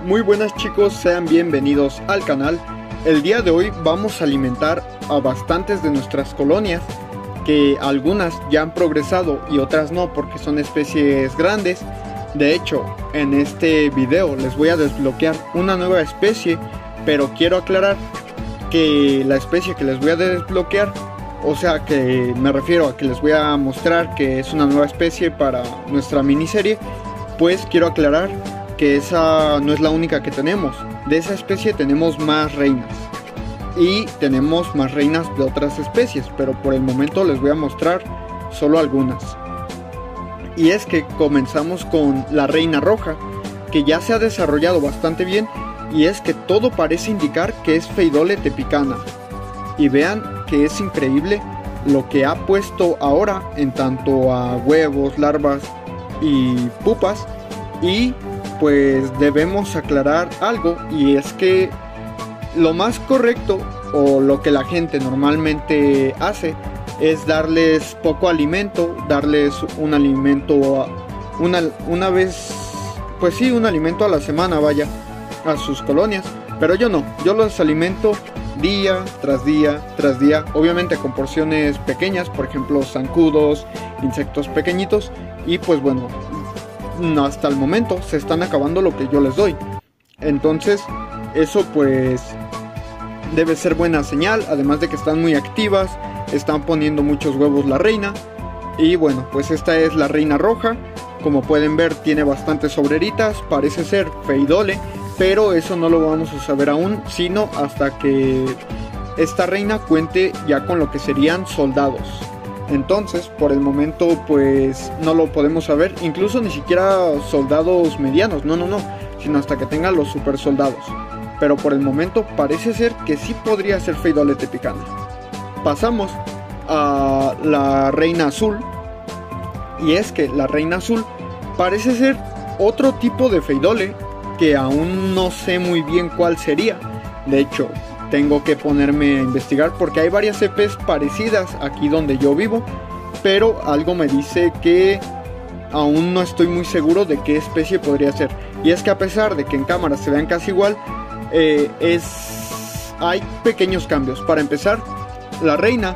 Muy buenas chicos, sean bienvenidos al canal. El día de hoy vamos a alimentar a bastantes de nuestras colonias, que algunas ya han progresado y otras no porque son especies grandes. De hecho, en este video les voy a desbloquear una nueva especie, pero quiero aclarar que la especie que les voy a desbloquear, o sea que me refiero a que les voy a mostrar que es una nueva especie para nuestra miniserie, pues quiero aclarar que esa no es la única que tenemos. De esa especie tenemos más reinas y tenemos más reinas de otras especies, pero por el momento les voy a mostrar solo algunas. Y es que comenzamos con la reina roja, que ya se ha desarrollado bastante bien, y es que todo parece indicar que es Pheidole tepicana. Y vean que es increíble lo que ha puesto ahora en tanto a huevos, larvas y pupas. Y pues debemos aclarar algo, y es que lo más correcto o lo que la gente normalmente hace es darles poco alimento, darles un alimento una vez, pues sí, un alimento a la semana, vaya, a sus colonias. Pero yo no, yo los alimento día tras día tras día, obviamente con porciones pequeñas, por ejemplo zancudos, insectos pequeñitos, y pues bueno, hasta el momento se están acabando lo que yo les doy. Entonces eso pues debe ser buena señal, además de que están muy activas, están poniendo muchos huevos la reina. Y bueno, pues esta es la reina roja. Como pueden ver, tiene bastantes obreritas, parece ser Pheidole, pero eso no lo vamos a saber aún, sino hasta que esta reina cuente ya con lo que serían soldados. Entonces, por el momento, pues no lo podemos saber, incluso ni siquiera soldados medianos, no, sino hasta que tengan los super soldados. Pero por el momento parece ser que sí podría ser Pheidole tepicana. Pasamos a la reina azul, y es que la reina azul parece ser otro tipo de Pheidole que aún no sé muy bien cuál sería. De hecho, tengo que ponerme a investigar porque hay varias EPs parecidas aquí donde yo vivo, pero algo me dice que aún no estoy muy seguro de qué especie podría ser. Y es que a pesar de que en cámara se vean casi igual, hay pequeños cambios. Para empezar, la reina,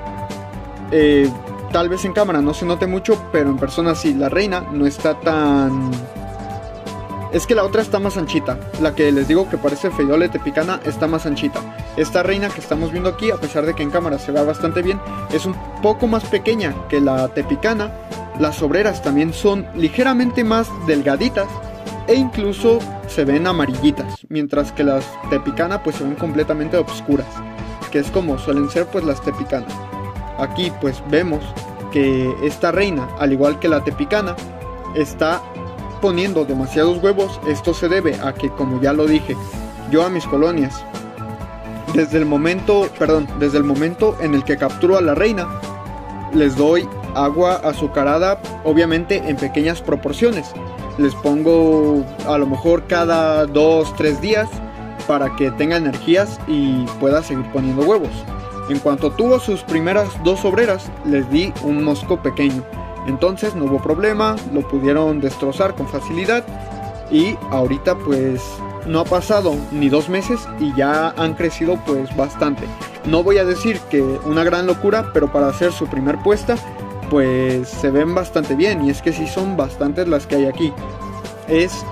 tal vez en cámara no se note mucho, pero en persona sí, la reina no está tan... Es que la otra está más anchita, la que les digo que parece Pheidole tepicana está más anchita. Esta reina que estamos viendo aquí, a pesar de que en cámara se ve bastante bien, es un poco más pequeña que la tepicana. Las obreras también son ligeramente más delgaditas e incluso se ven amarillitas, mientras que las tepicana pues se ven completamente oscuras, que es como suelen ser pues las tepicana. Aquí pues vemos que esta reina, al igual que la tepicana, está poniendo demasiados huevos. Esto se debe a que, como ya lo dije, yo a mis colonias, desde el momento en el que capturo a la reina, les doy agua azucarada, obviamente en pequeñas proporciones. Les pongo a lo mejor cada 2-3 días para que tenga energías y pueda seguir poniendo huevos. En cuanto tuvo sus primeras 2 obreras, les di un mosco pequeño. Entonces no hubo problema, lo pudieron destrozar con facilidad. Y ahorita pues no ha pasado ni 2 meses y ya han crecido pues bastante. No voy a decir que una gran locura, pero para hacer su primer puesta pues se ven bastante bien. Y es que sí son bastantes las que hay aquí. Es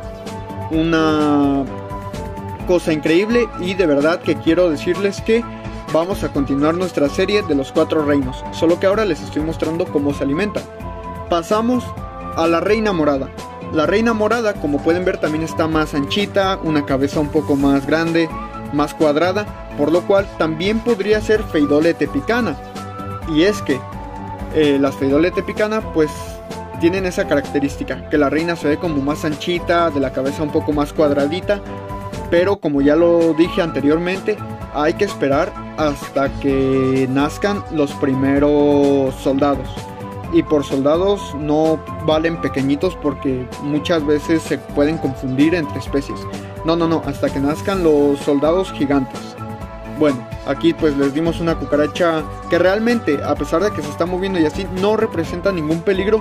una cosa increíble, y de verdad que quiero decirles que vamos a continuar nuestra serie de los 4 reinos, solo que ahora les estoy mostrando cómo se alimentan. Pasamos a la reina morada. La reina morada, como pueden ver, también está más anchita, una cabeza un poco más grande, más cuadrada, por lo cual también podría ser Pheidole tepicana. Y es que las Pheidole tepicana pues tienen esa característica, que la reina se ve como más anchita, de la cabeza un poco más cuadradita, pero como ya lo dije anteriormente, hay que esperar hasta que nazcan los primeros soldados. Y por soldados no valen pequeñitos, porque muchas veces se pueden confundir entre especies. No, hasta que nazcan los soldados gigantes. Bueno, aquí pues les dimos una cucaracha que realmente, a pesar de que se está moviendo y así, no representa ningún peligro,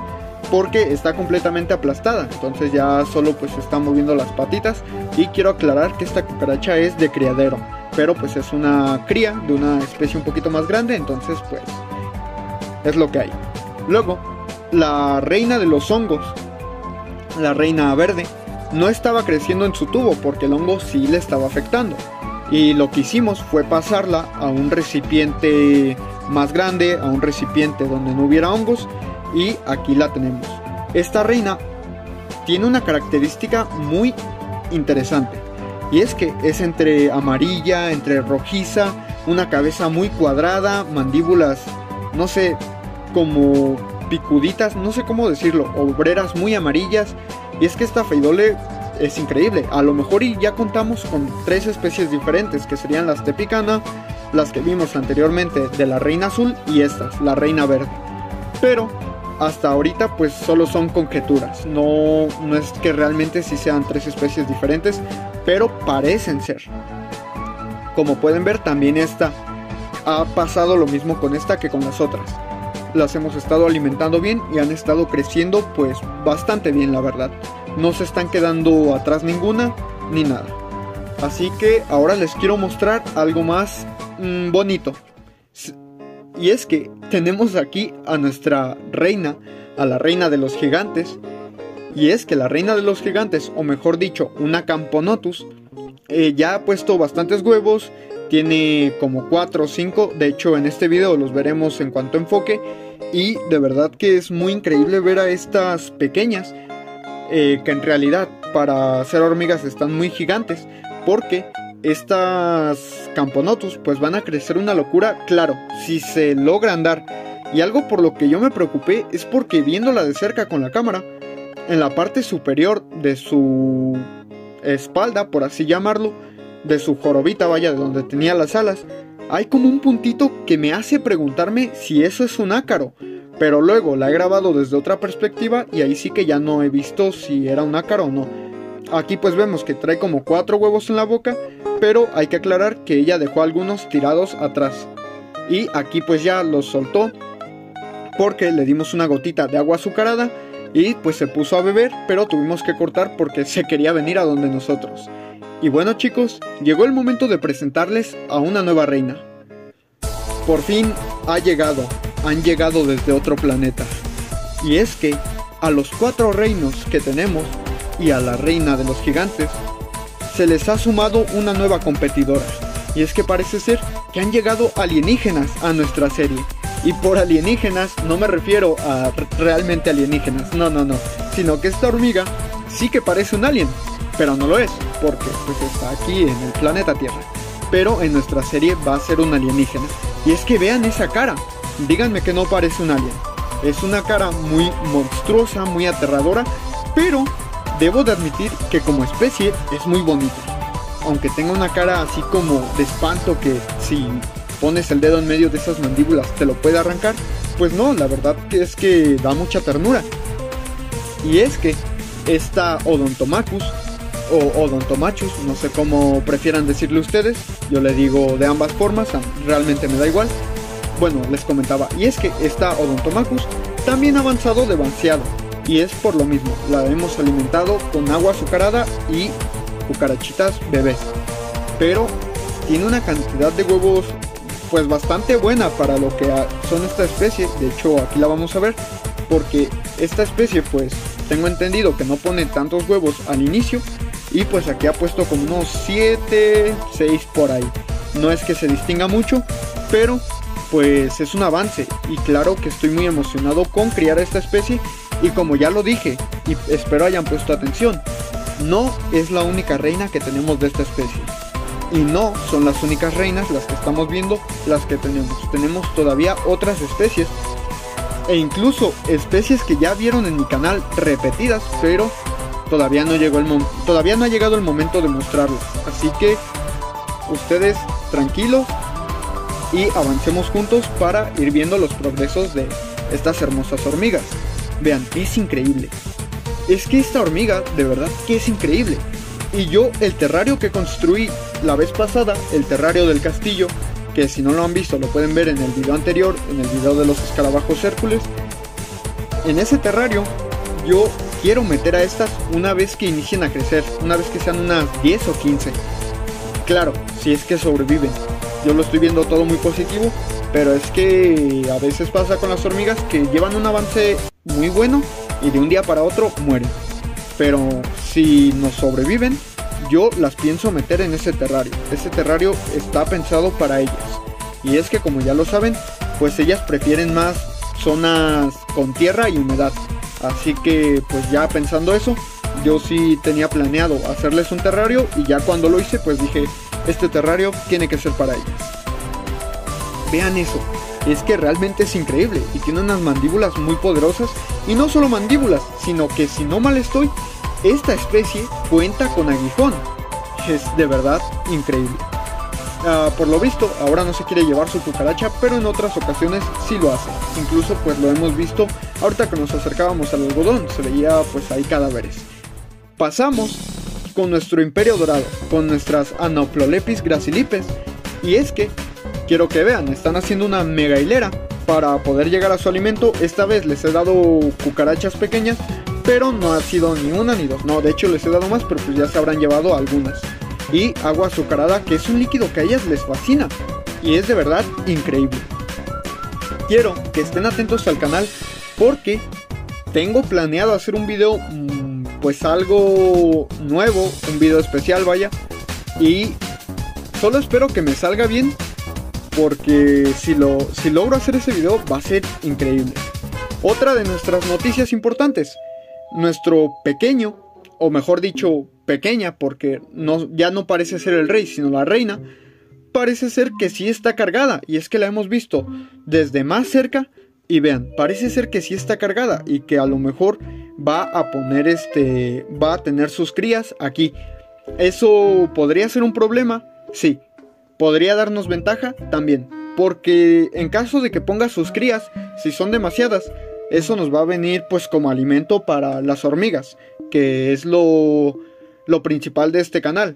porque está completamente aplastada, entonces ya solo pues está moviendo las patitas. Y quiero aclarar que esta cucaracha es de criadero, pero pues es una cría de una especie un poquito más grande, entonces pues es lo que hay. Luego, la reina de los hongos, la reina verde, no estaba creciendo en su tubo porque el hongo sí le estaba afectando. Y lo que hicimos fue pasarla a un recipiente más grande, a un recipiente donde no hubiera hongos, y aquí la tenemos. Esta reina tiene una característica muy interesante, y es que es entre amarilla, entre rojiza, una cabeza muy cuadrada, mandíbulas, no sé, como picuditas, no sé cómo decirlo, obreras muy amarillas. Y es que esta Phaidole es increíble. A lo mejor y ya contamos con 3 especies diferentes, que serían las Tepicana, las que vimos anteriormente de la reina azul, y estas, la reina verde. Pero hasta ahorita pues solo son conjeturas, no es que realmente sí sean 3 especies diferentes, pero parecen ser. Como pueden ver, también esta ha pasado lo mismo con esta que con las otras. Las hemos estado alimentando bien y han estado creciendo pues bastante bien, la verdad. No se están quedando atrás ninguna ni nada. Así que ahora les quiero mostrar algo más bonito. Y es que tenemos aquí a nuestra reina, a la reina de los gigantes. Y es que la reina de los gigantes, o mejor dicho, una Camponotus, ya ha puesto bastantes huevos. Tiene como 4 o 5, de hecho en este video los veremos en cuanto enfoque. Y de verdad que es muy increíble ver a estas pequeñas, que en realidad para ser hormigas están muy gigantes, porque estas Camponotus pues van a crecer una locura, claro, si se logran dar. Y algo por lo que yo me preocupé es porque viéndola de cerca con la cámara, en la parte superior de su espalda, por así llamarlo, de su jorobita, vaya, de donde tenía las alas, hay como un puntito que me hace preguntarme si eso es un ácaro. Pero luego la he grabado desde otra perspectiva y ahí sí que ya no he visto si era un ácaro o no. Aquí pues vemos que trae como 4 huevos en la boca, pero hay que aclarar que ella dejó algunos tirados atrás. Y aquí pues ya los soltó porque le dimos una gotita de agua azucarada y pues se puso a beber, pero tuvimos que cortar porque se quería venir a donde nosotros. Y bueno chicos, llegó el momento de presentarles a una nueva reina. Por fin ha llegado, han llegado desde otro planeta. Y es que a los 4 reinos que tenemos y a la reina de los gigantes se les ha sumado una nueva competidora. Y es que parece ser que han llegado alienígenas a nuestra serie. Y por alienígenas no me refiero a realmente alienígenas, no, sino que esta hormiga sí que parece un alien, pero no lo es, porque pues está aquí en el planeta Tierra. Pero en nuestra serie va a ser un alienígena. Y es que vean esa cara, díganme que no parece un alien. Es una cara muy monstruosa, muy aterradora, pero debo de admitir que como especie es muy bonita. Aunque tenga una cara así como de espanto, que si pones el dedo en medio de esas mandíbulas te lo puede arrancar, pues no, la verdad que es que da mucha ternura. Y es que esta Odontomachus o Odontomachus, no sé cómo prefieran decirle ustedes, yo le digo de ambas formas, realmente me da igual. Bueno, les comentaba, y es que esta Odontomachus también ha avanzado demasiado, y es por lo mismo, la hemos alimentado con agua azucarada y cucarachitas bebés, pero tiene una cantidad de huevos pues bastante buena para lo que son esta especie. De hecho aquí la vamos a ver, porque esta especie pues tengo entendido que no pone tantos huevos al inicio, y pues aquí ha puesto como unos 7, 6 por ahí. No es que se distinga mucho, pero pues es un avance, y claro que estoy muy emocionado con criar esta especie. Y como ya lo dije, y espero hayan puesto atención, no es la única reina que tenemos de esta especie. Y no son las únicas reinas las que estamos viendo, las que tenemos. Tenemos todavía otras especies, e incluso especies que ya vieron en mi canal repetidas, pero todavía no ha llegado el momento de mostrarlas. Así que ustedes tranquilos y avancemos juntos para ir viendo los progresos de estas hermosas hormigas. Vean, es increíble. Es que esta hormiga de verdad que es increíble. Y yo el terrario que construí la vez pasada, el terrario del castillo, que si no lo han visto lo pueden ver en el video anterior, en el video de los escarabajos Hércules, en ese terrario yo quiero meter a estas una vez que inicien a crecer, una vez que sean unas 10 o 15. Claro, si es que sobreviven. Yo lo estoy viendo todo muy positivo, pero es que a veces pasa con las hormigas que llevan un avance muy bueno y de un día para otro mueren. Pero si nos sobreviven, yo las pienso meter en ese terrario. Ese terrario está pensado para ellas. Y es que, como ya lo saben, pues ellas prefieren más zonas con tierra y humedad. Así que pues ya pensando eso, yo sí tenía planeado hacerles un terrario, y ya cuando lo hice pues dije, este terrario tiene que ser para ellas. Vean eso, es que realmente es increíble y tiene unas mandíbulas muy poderosas, y no solo mandíbulas, sino que si no mal estoy, esta especie cuenta con aguijón. Es de verdad increíble. Por lo visto, ahora no se quiere llevar su cucaracha, pero en otras ocasiones sí lo hace. Incluso pues lo hemos visto ahorita que nos acercábamos al algodón, se veía pues ahí cadáveres. Pasamos con nuestro imperio dorado, con nuestras Anoplolepis gracilipes, y es que, quiero que vean, están haciendo una mega hilera para poder llegar a su alimento. Esta vez les he dado cucarachas pequeñas, pero no ha sido ni una ni dos, no, de hecho les he dado más, pero pues ya se habrán llevado algunas. Y agua azucarada, que es un líquido que a ellas les fascina, y es de verdad increíble. Quiero que estén atentos al canal, porque tengo planeado hacer un video, pues algo nuevo, un video especial vaya, y solo espero que me salga bien, porque si logro hacer ese video va a ser increíble. Otra de nuestras noticias importantes, nuestro pequeño, o mejor dicho pequeña, porque ya no parece ser el rey sino la reina, parece ser que sí está cargada, y es que la hemos visto desde más cerca, y vean, parece ser que sí está cargada, y que a lo mejor va a poner va a tener sus crías aquí. ¿Eso podría ser un problema? Sí. ¿Podría darnos ventaja? También, porque en caso de que ponga sus crías, si son demasiadas, eso nos va a venir pues como alimento para las hormigas, que es lo principal de este canal.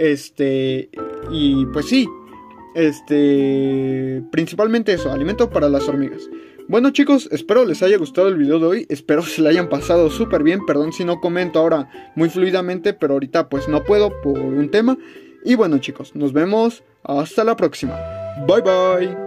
Y pues sí, principalmente eso, alimento para las hormigas. Bueno chicos, espero les haya gustado el video de hoy, espero se la hayan pasado súper bien. Perdón si no comento ahora muy fluidamente, pero ahorita pues no puedo por un tema. Y bueno chicos, nos vemos hasta la próxima. Bye bye.